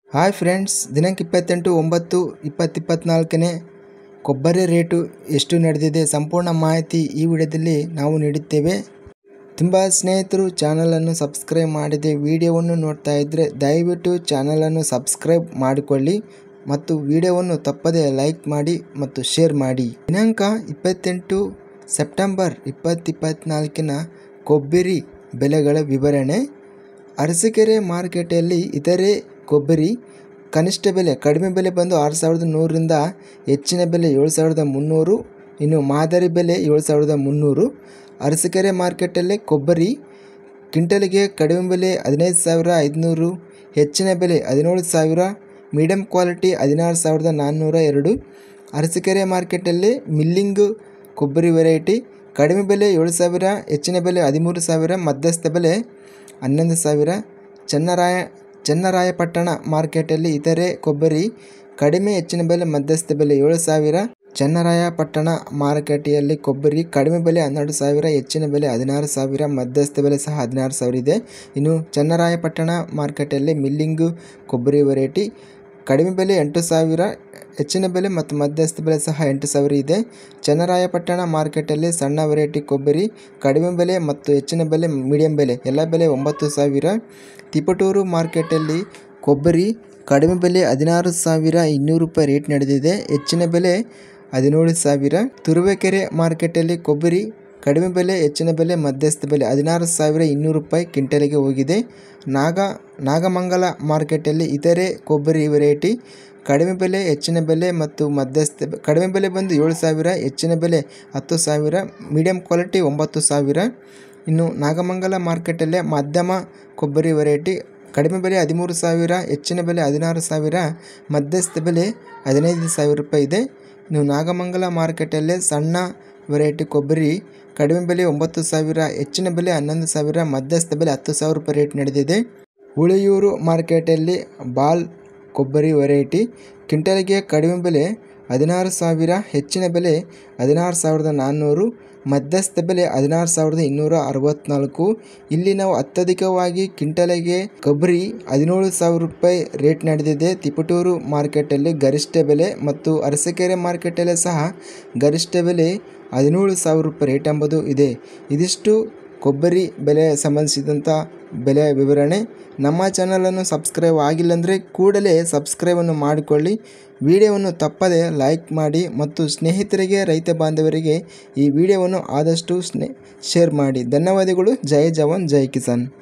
Hi friends, ದಿನಾಂಕ 28/9/2024 ಕೊಬ್ಬರಿ rate ಎಷ್ಟು ನಡೆದಿದೆ ಸಂಪೂರ್ಣ ಮಾಹಿತಿ ಈ ವಿಡಿಯೋದಲ್ಲಿ ನಾವು ನೀಡುತ್ತೇವೆ. ತುಂಬ ಸ್ನೇಹಿತರು ಚಾನಲನ್ನು ಸಬ್ಸ್ಕ್ರೈಬ್ ಮಾಡದೆ ವಿಡಿಯೋವನ್ನು ನೋಡ್ತಾ ಇದ್ದರೆ ದಯವಿಟ್ಟು ಚಾನಲನ್ನು ಸಬ್ಸ್ಕ್ರೈಬ್ ಮಾಡಿಕೊಳ್ಳಿ ಮತ್ತು ವಿಡಿಯೋವನ್ನು ತಪ್ಪದೆ ಲೈಕ್ ಮಾಡಿ ಮತ್ತು ಶೇರ್ ಮಾಡಿ. ದಿನಾಂಕ 28 ಸೆಪ್ಟೆಂಬರ್ 2024 ಕೊಬ್ಬರಿ ಬೆಲೆಗಳ ವಿವರಣೆ. ಅರಸೀಕೆರೆ ಮಾರುಕಟ್ಟೆಯಲ್ಲಿ ಇತರೆ ಕೊಬ್ಬರಿ ಕನಿಷ್ಠ ಬೆಲೆ ಕಡಿಮೆ ಬೆಲೆ ಬಂದು 6100ರಿಂದ ಹೆಚ್ಚಿನ ಬೆಲೆ 7300, ಇನ್ನು ಮಾದರಿ ಬೆಲೆ 7300. ಅರಸೀಕೆರೆ ಮಾರ್ಕೆಟಲ್ಲಿ ಕೊಬ್ಬರಿ ಕ್ವಿಂಟಲ್ಗೆ ಕಡಿಮೆ ಬೆಲೆ 15500, ಹೆಚ್ಚಿನ ಬೆಲೆ 17000, ಮೀಡಿಯಂ ಕ್ವಾಲಿಟಿ 16402. ಅರಸೀಕೆರೆ ಮಾರ್ಕೆಟಲ್ಲಿ ಮಿಲ್ಲಿಂಗ್ ಕೊಬ್ಬರಿ ವೆರೈಟಿ ಕಡಿಮೆ ಬೆಲೆ 7000, ಹೆಚ್ಚಿನ ಬೆಲೆ 13000, ಮಧ್ಯಸ್ಥ ಬೆಲೆ 11000. ಚನ್ನರಾಯಪಟ್ಟಣ ಮಾರ್ಕೆಟಲ್ಲಿ ಇತರೆ ಕೊಬ್ಬರಿ ಕಡಿಮೆ ಹೆಚ್ಚಿನ ಬೆಲೆ ಮಧ್ಯಸ್ಥ ಬೆಲೆ 7000. ಚನ್ನರಾಯಪಟ್ಟಣ ಮಾರುಕಟ್ಟೆಯಲ್ಲಿ ಕೊಬ್ಬರಿ ಕಡಿಮೆ ಬೆಲೆ 12000, ಹೆಚ್ಚಿನ ಬೆಲೆ 16000, ಮಧ್ಯಸ್ಥ ಬೆಲೆ ಸಹ 16000 ಇದೆ. ಇನ್ನು ಚನ್ನರಾಯಪಟ್ಟಣ ಮಾರ್ಕೆಟಲ್ಲಿ ಮಿಲ್ಲಿಂಗ್ ಕೊಬ್ಬರಿ ವೆರೈಟಿ ಕಡಿಮೆ ಬೆಲೆ 8000, ಹೆಚ್ಚಿನ ಬೆಲೆ ಮತ್ತು ಮಧ್ಯಸ್ಥ ಬೆಲೆ ಸಹ 8000 ಇದೆ. ಚನ್ನರಾಯಪಟ್ಟಣ ಮಾರ್ಕೆಟಲ್ಲಿ ಸಣ್ಣ ವೆರೈಟಿ ಕೊಬ್ಬರಿ ಕಡಿಮೆ ಬೆಲೆ ಮತ್ತು ಹೆಚ್ಚಿನ ಬೆಲೆ ಮೀಡಿಯಂ ಬೆಲೆ ಎಲ್ಲ ಬೆಲೆ 9000. ತಿಪಟೂರು ಮಾರ್ಕೆಟಲ್ಲಿ ಕೊಬ್ಬರಿ ಕಡಿಮೆ ಬೆಲೆ 16200 ರೂಪಾಯಿ ರೇಟ್ ನಡೆದಿದೆ, ಹೆಚ್ಚಿನ ಬೆಲೆ 17000. ತುರುವೇಕೆರೆ ಮಾರ್ಕೆಟಲ್ಲಿ ಕೊಬ್ಬರಿ ಕಡಿಮೆ ಬೆಲೆ, ಹೆಚ್ಚಿನ ಬೆಲೆ, ಮಧ್ಯಸ್ಥ ಬೆಲೆ 16200 ರೂಪಾಯಿ ಕ್ವಿಂಟಲಿಗೆ ಹೋಗಿದೆ. ನಾಗಮಂಗಲ ಮಾರ್ಕೆಟಲ್ಲಿ ಇತರೆ ಕೊಬ್ಬರಿ ವೆರೈಟಿ ಕಡಿಮೆ ಬೆಲೆ, ಹೆಚ್ಚಿನ ಬೆಲೆ ಮತ್ತು ಮಧ್ಯಸ್ಥ ಕಡಿಮೆ ಬೆಲೆ ಬಂದು 7000, ಹೆಚ್ಚಿನ ಬೆಲೆ 10000, ಮೀಡಿಯಂ ಕ್ವಾಲಿಟಿ 9000. ಇನ್ನು ನಾಗಮಂಗಲ ಮಾರ್ಕೆಟಲ್ಲೇ ಮಧ್ಯಮ ಕೊಬ್ಬರಿ ವೆರೈಟಿ ಕಡಿಮೆ ಬೆಲೆ 13000, ಹೆಚ್ಚಿನ ಬೆಲೆ 16000, ಮಧ್ಯಸ್ಥ ಬೆಲೆ 15000 ರೂಪಾಯಿ ಇದೆ. ಇನ್ನು ನಾಗಮಂಗಲ ಮಾರ್ಕೆಟಲ್ಲೇ ಸಣ್ಣ ವೆರೈಟಿ ಕೊಬ್ಬರಿ ಕಡಿಮೆ ಬೆಲೆ 9000, ಹೆಚ್ಚಿನ ಬೆಲೆ 11000, ಮಧ್ಯಸ್ಥ ಬೆಲೆ 10000 ರೂಪಾಯಿ ರೇಟ್ ನಡೆದಿದೆ. ಹುಳಿಯೂರು ಮಾರ್ಕೆಟಲ್ಲಿ ಬಾಲ್ ಕೊಬ್ಬರಿ ವೆರೈಟಿ ಕ್ವಿಂಟಲ್ಗೆ ಕಡಿಮೆ ಬೆಲೆ 16000, ಹೆಚ್ಚಿನ ಬೆಲೆ 16400, ಮಧ್ಯಸ್ಥ ಬೆಲೆ 16264. ಇಲ್ಲಿ ನಾವು ಅತ್ಯಧಿಕವಾಗಿ ಕ್ವಿಂಟಲಿಗೆ ಕೊಬ್ಬರಿ 17000 ರೂಪಾಯಿ ರೇಟ್ ನಡೆದಿದೆ. ತಿಪಟೂರು ಮಾರ್ಕೆಟಲ್ಲಿ ಗರಿಷ್ಠ ಬೆಲೆ ಮತ್ತು ಅರಸೀಕೆರೆ ಮಾರ್ಕೆಟಲ್ಲಿ ಸಹ ಗರಿಷ್ಠ ಬೆಲೆ 17000 ರೂಪಾಯಿ ರೇಟ್ ಎಂಬುದು ಇದೆ. ಇದಿಷ್ಟು ಕೊಬ್ಬರಿ ಬೆಲೆ ಸಂಬಂಧಿಸಿದಂಥ ಬೆಲೆ ವಿವರಣೆ. ನಮ್ಮ ಚಾನಲನ್ನು ಸಬ್ಸ್ಕ್ರೈಬ್ ಆಗಿಲ್ಲಂದರೆ ಕೂಡಲೇ ಸಬ್ಸ್ಕ್ರೈಬನ್ನು ಮಾಡಿಕೊಳ್ಳಿ, ವಿಡಿಯೋವನ್ನು ತಪ್ಪದೆ ಲೈಕ್ ಮಾಡಿ ಮತ್ತು ಸ್ನೇಹಿತರಿಗೆ ರೈತ ಬಾಂಧವರಿಗೆ ಈ ವಿಡಿಯೋವನ್ನು ಆದಷ್ಟು ಶೇರ್ ಮಾಡಿ. ಧನ್ಯವಾದಗಳು. ಜೈ ಜವಾನ್ ಜೈ ಕಿಸಾನ್.